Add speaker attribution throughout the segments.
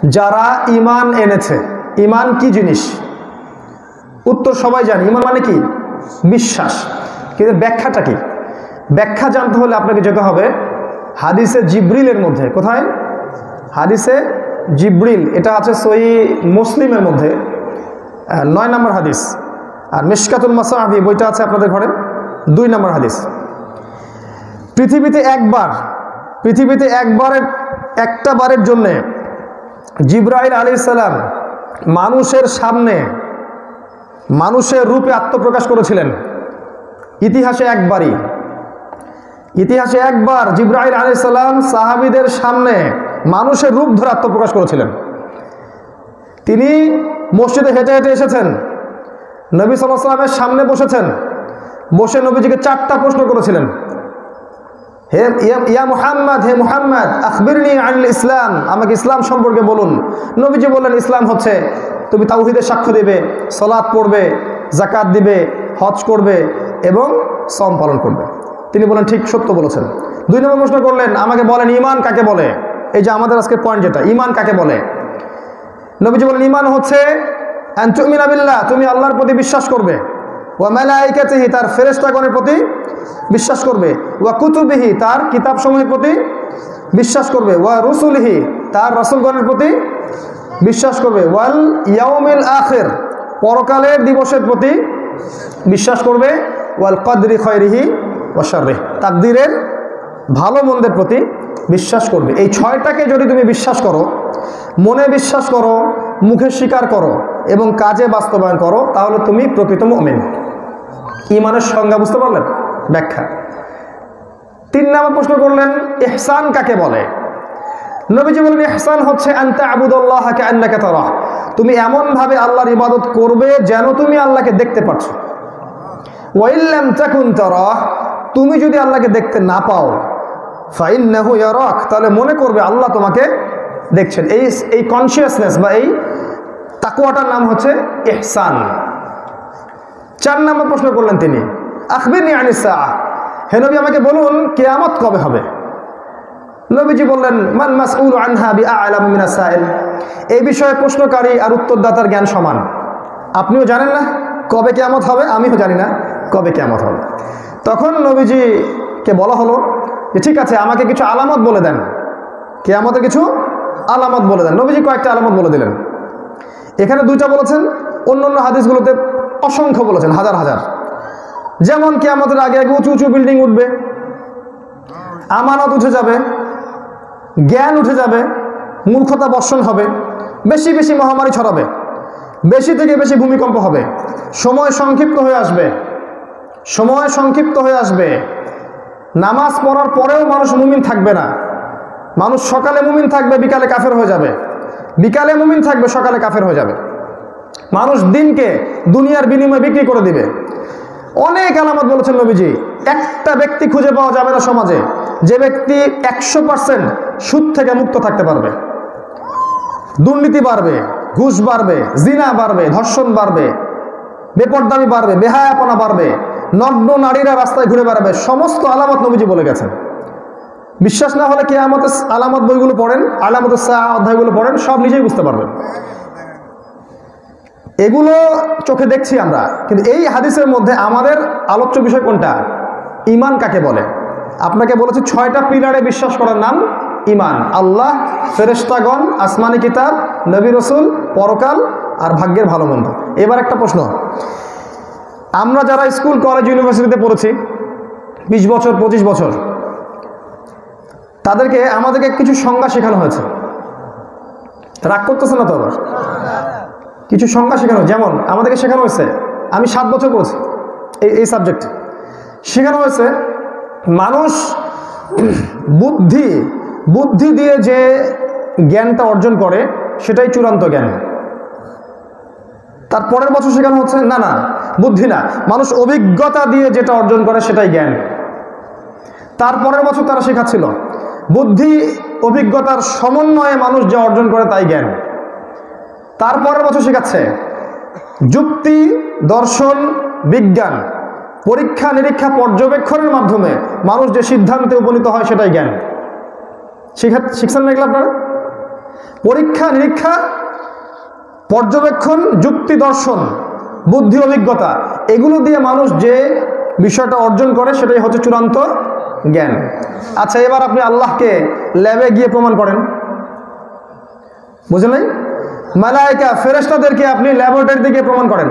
Speaker 1: যারা ঈমান এনেছে, ঈমান কি জিনিস? উত্তর সবাই জানি, ঈমান মানে কি? বিশ্বাস। কিন্তু ব্যাখ্যাটা কি? ব্যাখ্যা জানতে হলে আপনাকে যেতে হবে হাদিসে জিব্রিলের মধ্যে। কোথায়? হাদিসে জিব্রিল, এটা আছে সহিহ মুসলিমের মধ্যে 9 নম্বর হাদিস, আর মিশকাতুল মাসাবি বইটা আছে আপনাদের ঘরে 2 নম্বর হাদিস। পৃথিবীতে একটা বারের জন্যে জিবরাইল আলাইহিস সালাম মানুষের সামনে মানুষের রূপে আত্মপ্রকাশ করেছিলেন। ইতিহাসে একবার জিবরাইল আলাইহিস সালাম সাহাবীদের সামনে মানুষের রূপ ধরে আত্মপ্রকাশ করেছিলেন। তিনি মসজিদে হেঁটে হেঁটে এসেছেন, নবী সাল্লাল্লাহু আলাইহি ওয়াসাল্লামের সামনে বসেছেন, বসে নবীজিকে 4টা প্রশ্ন করেছিলেন। হে মুহাম্মদ আখবিরনি আনিল ইসলাম, আমাকে ইসলাম সম্পর্কে বলুন। নবীজি বললেন, ইসলাম হচ্ছে তুমি তাওহীদের সাক্ষ্য দিবে, সালাত পড়বে, যাকাত দিবে, হজ করবে এবং সওম পালন করবে। তিনি বলেন, ঠিক, সত্য বলেছেন। 2 নম্বর প্রশ্ন করলেন, আমাকে বলেন ঈমান কাকে বলে? এই যে আমাদের আজকের পয়েন্ট, যেটা ঈমান কাকে বলে। নবীজি বলেন, ঈমান হচ্ছে আন তুমিনা বিল্লাহ, তুমি আল্লাহর প্রতি বিশ্বাস করবে, ওয়া মালাইকাতিহি, তার ফেরেশতাগণের প্রতি বিশ্বাস করবে, ওয়া কুতুবিহি, তার কিতাবসমূহের প্রতি বিশ্বাস করবে, ওয়া রুসুলিহি, তার রাসূলগণের প্রতি বিশ্বাস করবে, ওয়াল ইয়াউমিল আখির, পরকালের দিবসের প্রতি বিশ্বাস করবে, ওয়াল কদরি খায়রিহি ওয়া শাররিহি, তাকদীরের ভালো মন্দের প্রতি বিশ্বাস করবে। এই 6টাকে যদি তুমি বিশ্বাস করো, মনে বিশ্বাস করো, মুখে স্বীকার করো এবং কাজে বাস্তবায়ন করো, তাহলে তুমি প্রকৃত মুমিন। ঈমানের সংজ্ঞা বুঝতে পারলেন? ব্যাখ্যা। 3 নম্বর প্রশ্ন করলেন, ইহসান কাকে বলে? নবীজি বলেন, ইহসান হচ্ছে আনতা আবুদুল্লাহ কাআন্নাকা তারাহ, তুমি এমন ভাবে আল্লাহর ইবাদত করবে যেন তুমি আল্লাহকে দেখতে পাচ্ছ। ওয়া ইল্লাম তাকুন তারাহ, তুমি যদি আল্লাহকে দেখতে না পাও, ফাইন্নাহু ইয়ারাক, তাহলে মনে করবে আল্লাহ তোমাকে দেখছেন। এই কনসিয়াসনেস বা এই তাকওয়াটার নাম হচ্ছে ইহসান। 4 নম্বর প্রশ্ন করলেন তিনি, আখবিরনি আনিস সাআহ, হে নবী আমাকে বলুন কিয়ামত কবে হবে? নবীজি বললেন, মান মাসউলু আনহা বিআ'লামু মিনাস সাইল, এই বিষয়ে প্রশ্নকারী আর উত্তরদাতার জ্ঞান সমান। আপনিও জানেন না কবে কিয়ামত হবে, আমিও জানি না কবে কিয়ামত হবে। তখন নবীজিকে বলা হলো যে ঠিক আছে, আমাকে কিছু আলামত বলে দেন, কিয়ামতের কিছু আলামত বলে দেন। নবীজি কয়েকটা আলামত বলে দিলেন। এখানে 2টা বলেছেন, অন্যান্য হাদিসগুলোতে অসংখ্য বলেছেন, হাজার হাজার। যেমন কিয়ামতের আগে উঁচু উঁচু বিল্ডিং উঠবে, আমানত উঠে যাবে, জ্ঞান উঠে যাবে, মূর্খতা বর্ষণ হবে, বেশি বেশি মহামারী ছড়াবে, বেশি থেকে বেশি ভূমিকম্প হবে, সময় সংক্ষিপ্ত হয়ে আসবে, নামাজ পড়ার পরেও মানুষ মুমিন থাকবে না। মানুষ সকালে মুমিন থাকবে, বিকালে কাফের হয়ে যাবে, বিকালে মুমিন থাকবে, সকালে কাফের হয়ে যাবে। মানুষ দিনকে দুনিয়ার বিনিময়ে বিক্রি করে দিবে। অনেক আলামত বলেছেন নবীজি। একটা ব্যক্তি খুঁজে পাওয়া যাবে না সমাজে যে ব্যক্তি 100% সুদ থেকে মুক্ত থাকতে পারবে। দুর্নীতি বাড়বে, ঘুষ বাড়বে, জিনা বাড়বে, ধর্ষণ বাড়বে, বেপরদামি বাড়বে, বেহায়াপনা বাড়বে, নগ্ন নারীরা রাস্তায় ঘুরে বেড়াবে। সমস্ত আলামত নবীজি বলে গেছেন। বিশ্বাস না হলে কিয়ামতের আলামত বইগুলো পড়েন, আলামতুস সাআহ অধ্যায়গুলো পড়েন, সব নিজেই বুঝতে পারবেন। এগুলো চোখে দেখছি আমরা, কিন্তু এই হাদিসের মধ্যে আমাদের আলোচ্য বিষয় কোনটা? ঈমান কাকে বলে? আপনাকে বলেছি 6টা পিলারে বিশ্বাস করার নাম ঈমান। আল্লাহ, ফেরেশতাগণ, আসমানি কিতাব, নবী রাসূল, পরকাল আর ভাগ্যের ভালো মন্দ। এবার একটা প্রশ্ন, আমরা যারা স্কুল কলেজ ইউনিভার্সিটিতে পড়েছি 20 বছর 25 বছর, আমাদেরকে কিছু সংজ্ঞা শেখানো হয়েছে। রাগ করতেছে না তো? আবার কিছু সংজ্ঞা শেখানো, যেমন আমাদেরকে শেখানো হয়েছে, আমি 7 বছর পড়েছি এই সাবজেক্ট, শেখানো হয়েছে মানুষ বুদ্ধি দিয়ে যে জ্ঞানটা অর্জন করে সেটাই চূড়ান্ত জ্ঞান। তার পরের বছর শেখানো হচ্ছে না, বুদ্ধি না, মানুষ অভিজ্ঞতা দিয়ে যেটা অর্জন করে সেটাই জ্ঞান। তারপরের বছর তারা শেখাচ্ছিল বুদ্ধি অভিজ্ঞতার সমন্বয়ে মানুষ যা অর্জন করে তাই জ্ঞান। তারপরের বছর শেখাচ্ছে যুক্তি, দর্শন, বিজ্ঞান, পরীক্ষা নিরীক্ষা পর্যবেক্ষণের মাধ্যমে মানুষ যে সিদ্ধান্তে উপনীত হয় সেটাই জ্ঞান। শিখছেন না এগুলো আপনারা? পরীক্ষা নিরীক্ষা, পর্যবেক্ষণ, যুক্তি দর্শন, বুদ্ধি অভিজ্ঞতা, এগুলো দিয়ে মানুষ যে বিষয়টা অর্জন করে সেটাই হচ্ছে চূড়ান্ত জ্ঞান। আচ্ছা, এবার আপনি আল্লাহকে ল্যাবে গিয়ে প্রমাণ করেন, বুঝলেন নাই? মালায়েকা ফেরেশতাদেরকে আপনি ল্যাবরেটরিতে গিয়ে প্রমাণ করেন,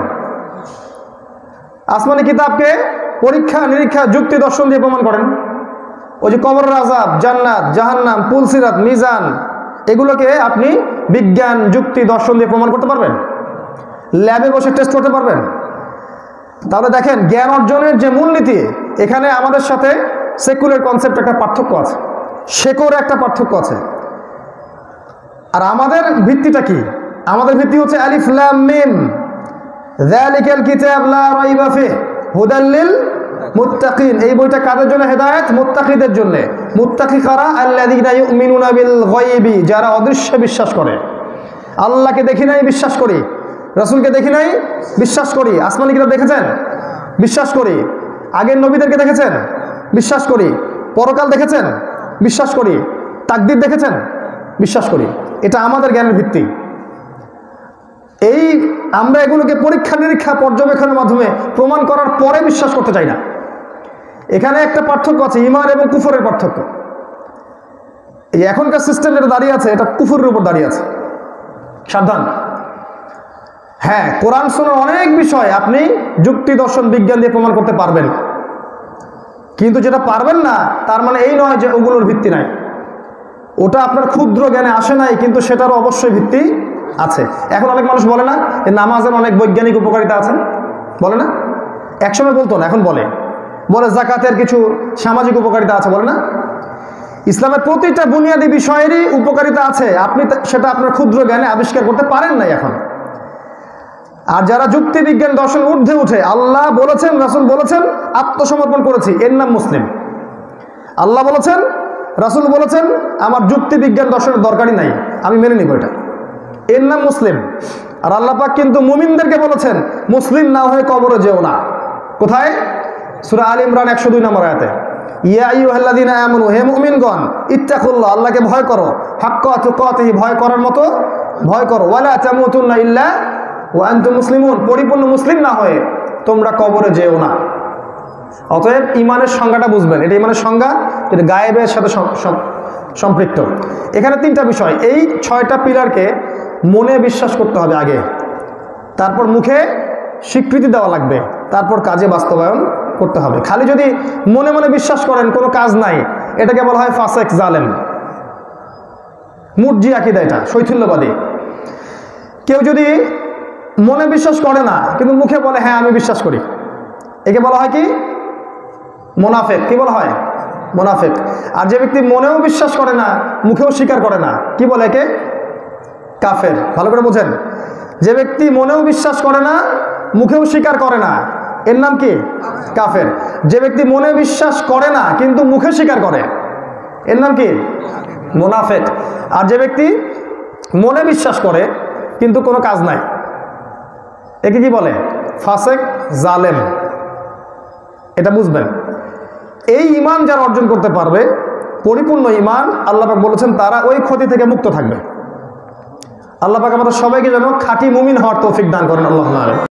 Speaker 1: আসমানি কিতাবকে পরীক্ষা নিরীক্ষা যুক্তি দর্শন দিয়ে প্রমাণ করেন। ওই যে কবরের আযাব, জান্নাত, জাহান্নাম, পুলসিরাত, মিজান, এগুলোকে আপনি বিজ্ঞান যুক্তি দর্শন দিয়ে প্রমাণ করতে পারবেন? ল্যাবে বসে টেস্ট করতে পারবেন? তাহলে দেখেন, জ্ঞান অর্জনের যে মূলনীতি, এখানে আমাদের সাথে সেকুলার কনসেপ্ট একটা পার্থক্য আছে, শেকড়ে একটা পার্থক্য আছে। আর আমাদের ভিত্তিটা কি? আমাদের ভিত্তি হচ্ছে আলিফ লাম মিম, যালিকাল কিতাব লা রাইবা ফিহি হুদাল লিল মুত্তাকিন। এই বইটা কাদের জন্য? হেদায়েত মুত্তাকিদের জন্য। মুত্তাকি কারা? আল্লাযীনা ইউমিনুনা বিল গায়বি, যারা অদৃশ্যে বিশ্বাস করে। আল্লাহকে দেখি নাই, বিশ্বাস করি। রাসূলকে দেখি নাই, বিশ্বাস করি। আসমানি কিতাব দেখেছেন? বিশ্বাস করি। আগের নবীদেরকে দেখেছেন? বিশ্বাস করি। পরকাল দেখেছেন? বিশ্বাস করি। তাকদীর দেখেছেন? বিশ্বাস করি। এটা আমাদের জ্ঞানের ভিত্তি। এই আমরা এগুলোকে পরীক্ষা নিরীক্ষা পর্যবেক্ষণের মাধ্যমে প্রমাণ করার পরে বিশ্বাস করতে চাই না। এখানে একটা পার্থক্য আছে, ঈমান এবং কুফরের পার্থক্য। এই এখনকার সিস্টেম যেটা দাঁড়িয়ে আছে, এটা কুফরের উপর দাঁড়িয়ে আছে। সাবধান। হ্যাঁ, কোরআন সুন্নাহর অনেক বিষয় আপনি যুক্তি দর্শন বিজ্ঞান দিয়ে প্রমাণ করতে পারবেন, কিন্তু যেটা পারবেন না তার মানে এই নয় যে ওগুলোর ভিত্তি নাই। ওটা আপনার ক্ষুদ্র জ্ঞানে আসে নাই, কিন্তু সেটারও অবশ্যই ভিত্তি আছে। এখন অনেক মানুষ বলে না যে নামাজের অনেক বৈজ্ঞানিক উপকারিতা আছে, বলে না? একসময় বলতো না, এখন বলে। বলে যাকাতের কিছু সামাজিক উপকারিতা আছে, বলে না? ইসলামের প্রতিটা বুনিয়াদী বিষয়েরই উপকারিতা আছে, আপনি সেটা আপনার ক্ষুদ্র জ্ঞানে আবিষ্কার করতে পারেন না এখন। আর যারা যুক্তি বিজ্ঞান দর্শন ঊর্ধ্বে উঠে, আল্লাহ বলেছেন, রাসূল বলেছেন, আত্মসমর্পণ করেছি, এর নাম মুসলিম। আল্লাহ বলেছেন, রাসূল বলেছেন, আমার যুক্তি বিজ্ঞান দর্শনের দরকারই নাই, আমি মেনে নিব, এটা এর নাম মুসলিম। আর আল্লাহ পাক কিন্তু মুমিনদেরকে বলেছেন, মুসলিম না হয়ে কবরে যেও না। কোথায়? সূরা আল ইমরান 102 নম্বর আয়াতে, ইয়া আইয়ুহাল্লাযীনা আমানু, হে মুমিনগণ, ইত্তাকুল্লাহ, আল্লাহকে ভয় করো, হাক্কা তুকাতিহি, ভয় করার মতো ভয় করো, ওয়ালা তামুতুন্না ইল্লা ওয়া আনতুম মুসলিমুন, পরিপূর্ণ মুসলিম না হয়ে তোমরা কবরে যেও না। অতএব ইমানের সংজ্ঞাটা বুঝবেন, এটা ইমানের সংজ্ঞা, যেটা গায়েবের সাথে সম্পৃক্ত। এখানে তিনটা বিষয়, এই 6টা পিলারকে মনে বিশ্বাস করতে হবে আগে, তারপর মুখে স্বীকৃতি দেওয়া লাগবে, তারপর কাজে বাস্তবায়ন করতে হবে। খালি যদি মনে মনে বিশ্বাস করেন, কোনো কাজ নাই, এটাকে বলা হয় ফাসেক, জালেম, মুরজি আকীদা, এটা শৈথিল্যবাদী। কেউ যদি মনে বিশ্বাস করে না কিন্তু মুখে বলে হ্যাঁ আমি বিশ্বাস করি, একে বলা হয় কি? মুনাফিক। কি বলা হয়? মুনাফিক। আর যে ব্যক্তি মনেও বিশ্বাস করে না, মুখেও স্বীকার করে না, কি বলে? একে কাফের। ভালো করে বোঝেন, যে ব্যক্তি মনেও বিশ্বাস করে না, মুখেও স্বীকার করে না, এর নাম কি? কাফের। যে ব্যক্তি মনে বিশ্বাস করে না কিন্তু মুখে স্বীকার করে, এর নাম কি? মুনাফিক। আর যে ব্যক্তি মনে বিশ্বাস করে কিন্তু কোনো কাজ নাই, একে কি বলে? ফাসেক, জালেম। এটা বুঝবেন। এই ঈমান যারা অর্জন করতে পারবে, পরিপূর্ণ ঈমান, আল্লাহ পাক বলেছেন তারা ওই ক্ষতি থেকে মুক্ত থাকবে। আল্লাহ পাক আমাদের সবাইকে যেন খাঁটি মুমিন হওয়ার তৌফিক দান করেন। আল্লাহুম্মা আমিন।